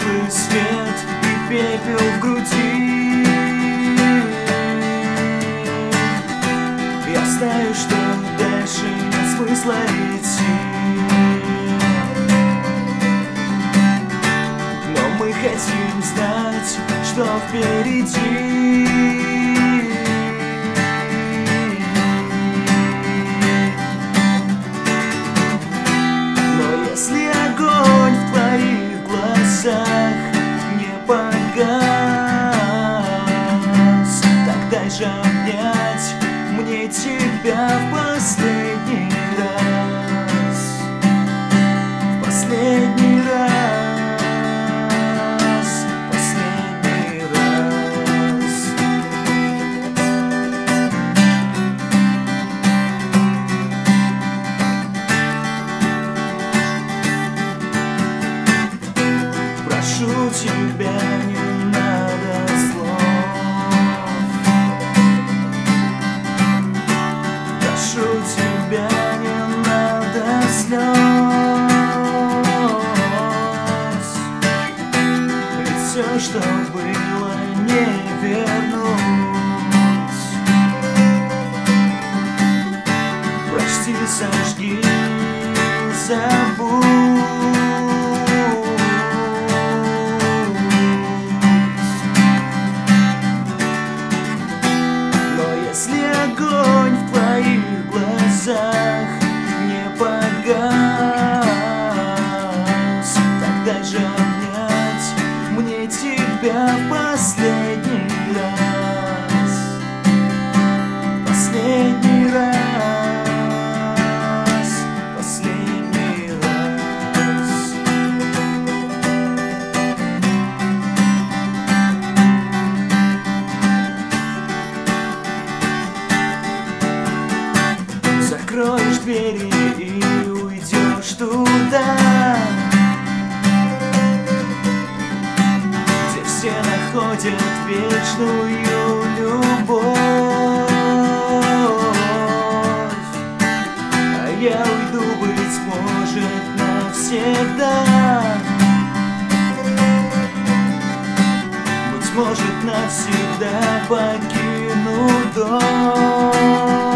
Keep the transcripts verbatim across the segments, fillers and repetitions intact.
тусклый свет и пепел в груди. Я знаю, что дальше нет смысла идти, но мы хотим знать, что впереди. Но если огонь в твоих глазах не погас, тогда же обнять мне тебя в последний раз, в последний раз, в последний раз. Прошу тебя, не надо слов. Прошу тебя, не надо слез. Ведь все, что было, не вернуть. Прости, сожги, забудь. Но если огонь в твоих глазах не погас, тогда же обнять мне тебя в последний раз, последний раз, последний раз. Закроешь двери и уйдешь туда, где все находят вечную любовь, а я уйду, быть может, навсегда, быть может, навсегда покину дом.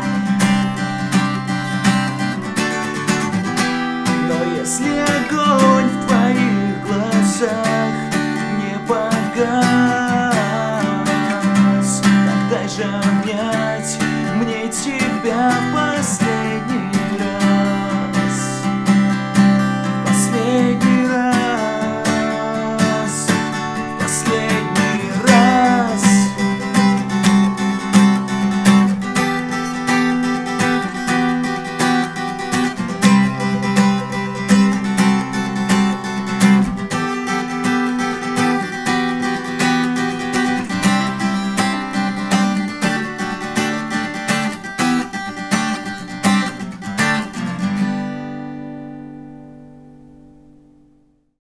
Если огонь